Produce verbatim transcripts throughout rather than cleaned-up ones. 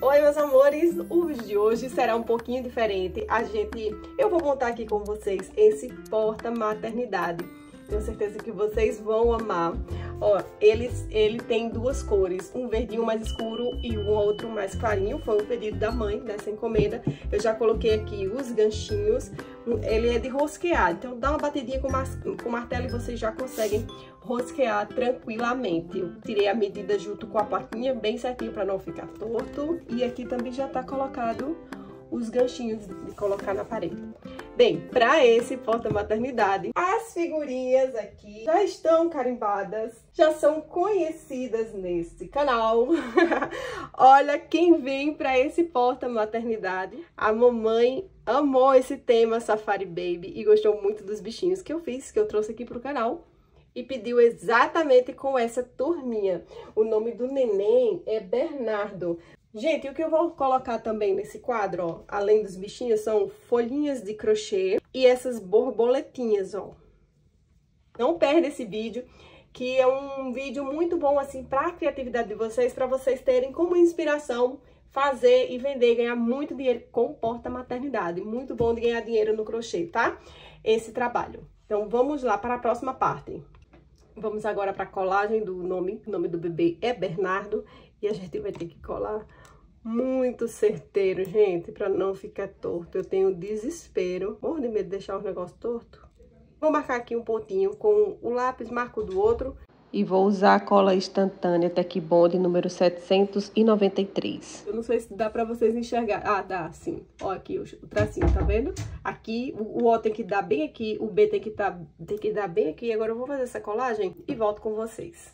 Oi, meus amores, o vídeo de hoje será um pouquinho diferente. A gente, eu vou montar aqui com vocês esse porta-maternidade. Tenho certeza que vocês vão amar. Ó, ele, ele tem duas cores, um verdinho mais escuro e um outro mais clarinho. Foi um pedido da mãe dessa encomenda. Eu já coloquei aqui os ganchinhos. Ele é de rosquear, então dá uma batidinha com, com o martelo e vocês já conseguem rosquear tranquilamente. Eu tirei a medida junto com a plaquinha bem certinho para não ficar torto. E aqui também já tá colocado os ganchinhos de colocar na parede. Bem, para esse porta-maternidade, as figurinhas aqui já estão carimbadas, já são conhecidas nesse canal. Olha quem vem para esse porta-maternidade. A mamãe amou esse tema Safari Baby e gostou muito dos bichinhos que eu fiz, que eu trouxe aqui pro canal. E pediu exatamente com essa turminha. O nome do neném é Bernardo. Gente, o que eu vou colocar também nesse quadro, ó, além dos bichinhos, são folhinhas de crochê e essas borboletinhas, ó. Não perde esse vídeo, que é um vídeo muito bom, assim, para a criatividade de vocês, para vocês terem como inspiração fazer e vender, ganhar muito dinheiro com porta-maternidade. Muito bom de ganhar dinheiro no crochê, tá? Esse trabalho. Então, vamos lá para a próxima parte. Vamos agora para a colagem do nome. O nome do bebê é Bernardo e a gente vai ter que colar muito certeiro, gente, para não ficar torto. Eu tenho desespero, morro de medo de deixar os negócios tortos. Vou marcar aqui um pontinho com o lápis, marco do outro. E vou usar a cola instantânea Tech Bond número setecentos e noventa e três. Eu não sei se dá pra vocês enxergar. Ah, dá, sim. Ó, aqui o, o tracinho, tá vendo? Aqui, o, o O tem que dar bem aqui, o B tem que, tá, tem que dar bem aqui. Agora eu vou fazer essa colagem e volto com vocês.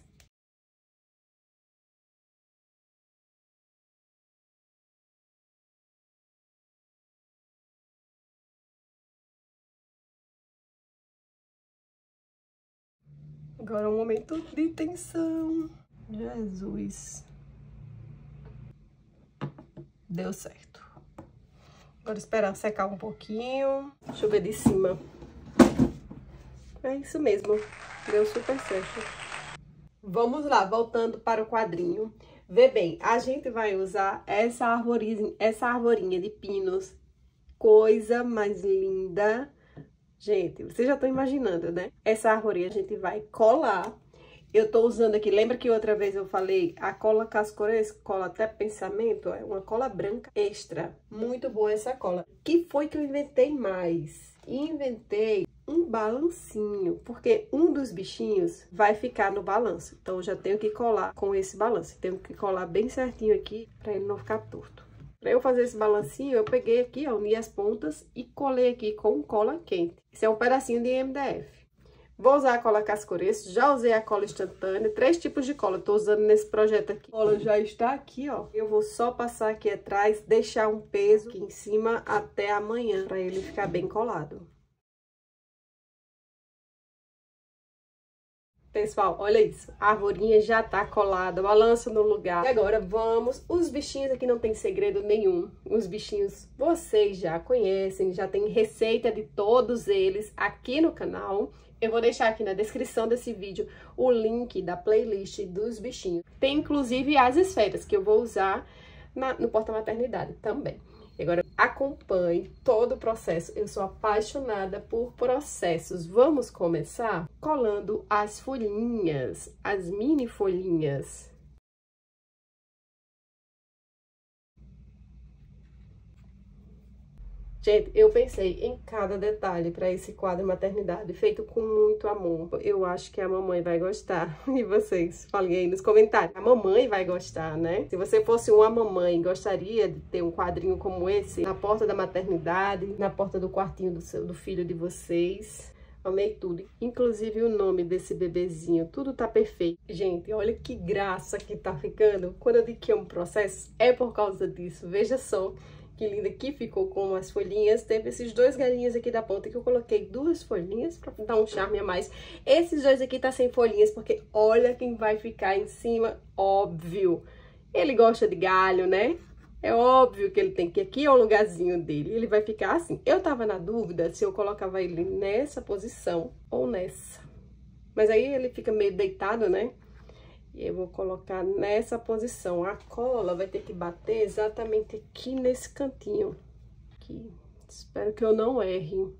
Agora é um momento de tensão. Jesus. Deu certo. Agora esperar secar um pouquinho. Deixa eu ver de cima. É isso mesmo. Deu super certo. Vamos lá, voltando para o quadrinho. Vê bem, a gente vai usar essa arvorinha, essa arvorinha de pinos. Coisa mais linda. Gente, vocês já estão imaginando, né? Essa arvorinha a gente vai colar. Eu tô usando aqui, lembra que outra vez eu falei? A cola Cascores, cola até pensamento, é uma cola branca extra. Muito boa essa cola. Que foi que eu inventei mais? Inventei um balancinho, porque um dos bichinhos vai ficar no balanço. Então, eu já tenho que colar com esse balanço. Tenho que colar bem certinho aqui, pra ele não ficar torto. Pra eu fazer esse balancinho, eu peguei aqui, ó, uni as pontas e colei aqui com cola quente. Isso é um pedacinho de M D F. Vou usar a cola Cascores, já usei a cola instantânea, três tipos de cola, tô usando nesse projeto aqui. A cola já está aqui, ó. Eu vou só passar aqui atrás, deixar um peso aqui em cima até amanhã, pra ele ficar bem colado. Pessoal, olha isso, a arvorinha já tá colada, balanço no lugar. E agora vamos, os bichinhos aqui não tem segredo nenhum. Os bichinhos vocês já conhecem, já tem receita de todos eles aqui no canal. Eu vou deixar aqui na descrição desse vídeo o link da playlist dos bichinhos. Tem inclusive as esferas que eu vou usar na, no porta-maternidade também. E agora acompanhe todo o processo. Eu sou apaixonada por processos. Vamos começar colando as folhinhas, as mini folhinhas. Gente, eu pensei em cada detalhe para esse quadro maternidade, feito com muito amor. Eu acho que a mamãe vai gostar. E vocês, falem aí nos comentários. A mamãe vai gostar, né? Se você fosse uma mamãe, gostaria de ter um quadrinho como esse na porta da maternidade, na porta do quartinho do, seu, do filho de vocês. Amei tudo, inclusive o nome desse bebezinho, tudo tá perfeito. Gente, olha que graça que tá ficando. Quando eu digo que é um processo, é por causa disso. Veja só que linda que ficou com as folhinhas. Teve esses dois galinhos aqui da ponta que eu coloquei duas folhinhas pra dar um charme a mais. Esses dois aqui tá sem folhinhas porque olha quem vai ficar em cima, óbvio. Ele gosta de galho, né? É óbvio que ele tem que aqui é o lugarzinho dele, ele vai ficar assim. Eu tava na dúvida se eu colocava ele nessa posição ou nessa. Mas aí ele fica meio deitado, né? E eu vou colocar nessa posição. A cola vai ter que bater exatamente aqui nesse cantinho. Aqui. Espero que eu não erre.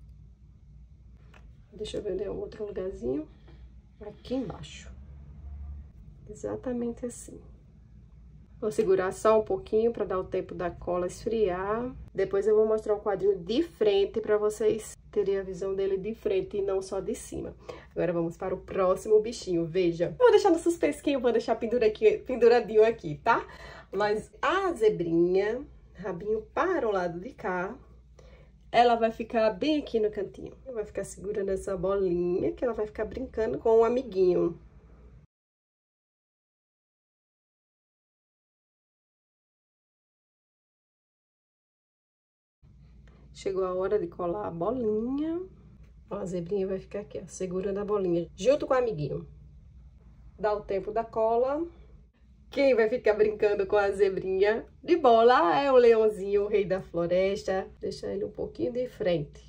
Deixa eu ver onde é um outro lugarzinho. Aqui embaixo. Exatamente assim. Vou segurar só um pouquinho para dar o tempo da cola esfriar. Depois eu vou mostrar o quadrinho de frente para vocês terem a visão dele de frente e não só de cima. Agora vamos para o próximo bichinho, veja. Vou deixar no suspense, vou deixar pendura aqui, penduradinho aqui, tá? Mas a zebrinha, rabinho para o lado de cá, ela vai ficar bem aqui no cantinho. Vai ficar segurando essa bolinha que ela vai ficar brincando com o amiguinho. Chegou a hora de colar a bolinha. Ó, a zebrinha vai ficar aqui, ó, segurando a bolinha, junto com o amiguinho. Dá o tempo da cola. Quem vai ficar brincando com a zebrinha de bola é o leãozinho, o rei da floresta. Deixa ele um pouquinho de frente.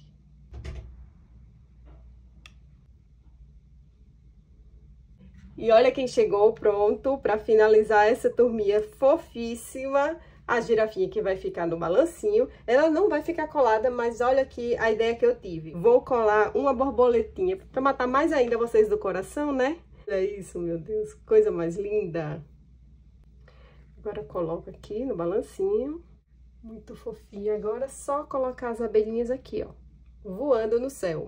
E olha quem chegou pronto para finalizar essa turminha fofíssima. A girafinha que vai ficar no balancinho, ela não vai ficar colada, mas olha aqui a ideia que eu tive. Vou colar uma borboletinha para matar mais ainda vocês do coração, né? É isso, meu Deus, coisa mais linda. Agora coloco aqui no balancinho, muito fofinho. Agora é só colocar as abelhinhas aqui, ó, voando no céu.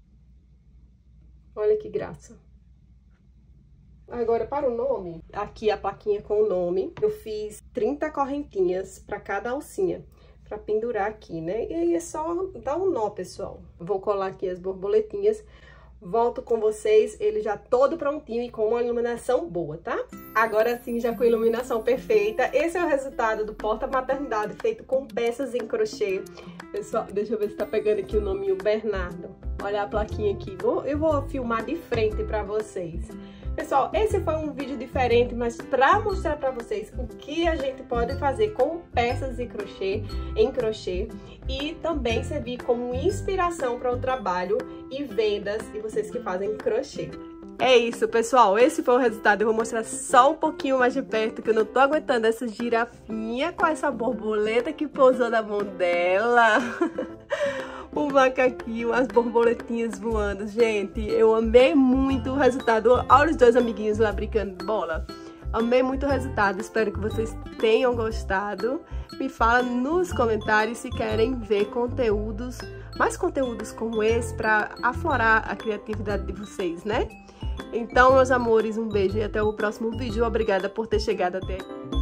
Olha que graça. Agora, para o nome, aqui a plaquinha com o nome, eu fiz trinta correntinhas para cada alcinha, para pendurar aqui, né? E aí é só dar um nó, pessoal. Vou colar aqui as borboletinhas, volto com vocês, ele já todo prontinho e com uma iluminação boa, tá? Agora sim, já com iluminação perfeita, esse é o resultado do porta-maternidade feito com peças em crochê. Pessoal, deixa eu ver se tá pegando aqui o nominho Bernardo. Olha a plaquinha aqui, eu vou filmar de frente para vocês. Pessoal, esse foi um vídeo diferente, mas para mostrar para vocês o que a gente pode fazer com peças de crochê, em crochê, e também servir como inspiração para o trabalho e vendas de vocês que fazem crochê. É isso, pessoal, esse foi o resultado. Eu vou mostrar só um pouquinho mais de perto, que eu não tô aguentando essa girafinha com essa borboleta que pousou na mão dela. O macaquinho, as borboletinhas voando. Gente, eu amei muito o resultado. Olha os dois amiguinhos lá brincando de bola. Amei muito o resultado. Espero que vocês tenham gostado. Me fala nos comentários se querem ver conteúdos, mais conteúdos como esse, para aflorar a criatividade de vocês, né? Então, meus amores, um beijo e até o próximo vídeo. Obrigada por ter chegado até aqui.